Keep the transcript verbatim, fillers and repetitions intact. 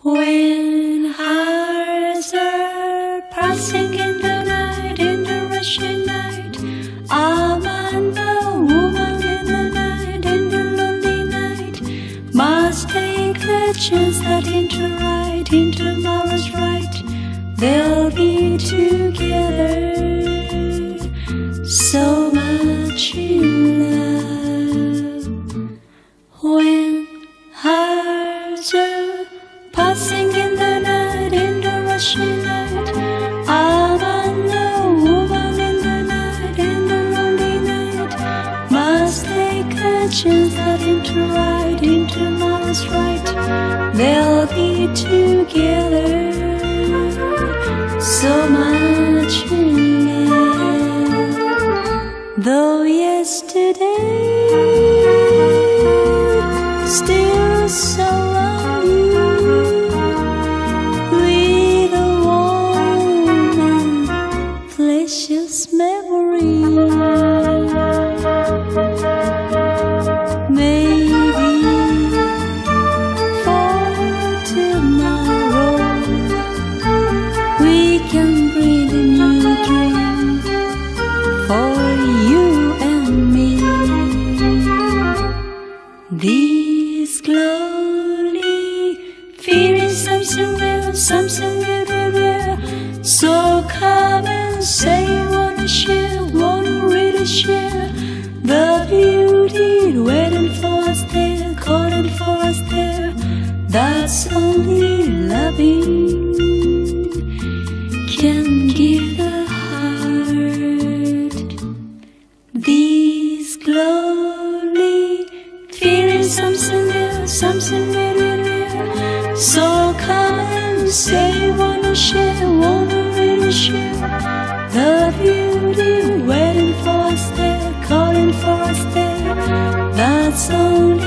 When hearts are passing in the night, in the rushing night, I'm the woman in the night, in the lonely night. Must take the chance that into right, in tomorrow's right, they'll be together. So much in love. When hearts are passing in the night, in the rushing night, I'm the woman in the night, in the lonely night. Must take a chance that into right, in tomorrow's right, they'll be together. So much in love. Though yesterday still surround you with a warm and precious memory. Maybe for tomorrow we can breathe a new dream for you and me. This slowly feeling something real, something really real. So come and say you wanna share, wanna really share the beauty waiting for us there, calling for us there. That's only loving can give the heart. These slowly feeling something real, something really real. So come and say you wanna share, wanna really share the beauty waiting for us there, calling for us there. That's only